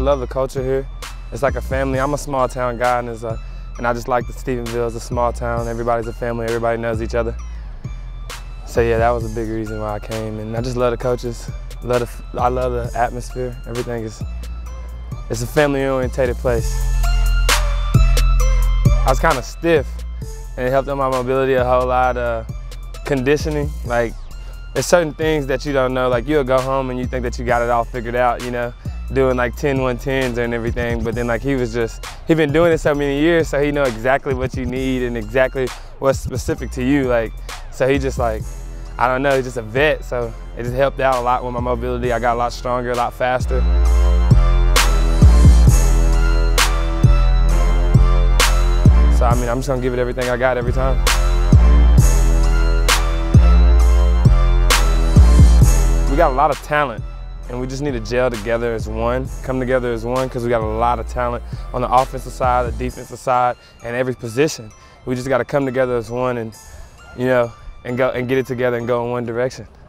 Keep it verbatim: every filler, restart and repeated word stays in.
love the culture here. It's like a family. I'm a small town guy, and, it's a, and I just like that Stephenville is a small town. Everybody's a family, everybody knows each other. So yeah, that was a big reason why I came, and I just love the coaches. Love the, I love the atmosphere. Everything is, it's a family-oriented place. I was kind of stiff, and it helped on my mobility a whole lot. Uh, conditioning, like, there's certain things that you don't know. Like, you'll go home and you think that you got it all figured out, you know, doing like ten one tens and everything. But then, like, he was just, he'd been doing it so many years, so he know exactly what you need and exactly what's specific to you. Like, so he just like, I don't know, he's just a vet. So it just helped out a lot with my mobility. I got a lot stronger, a lot faster. So I mean, I'm just gonna give it everything I got every time. We got a lot of talent, and we just need to gel together as one, come together as one, because we got a lot of talent on the offensive side, the defensive side, and every position. We just got to come together as one, and you know, and go and get it together and go in one direction.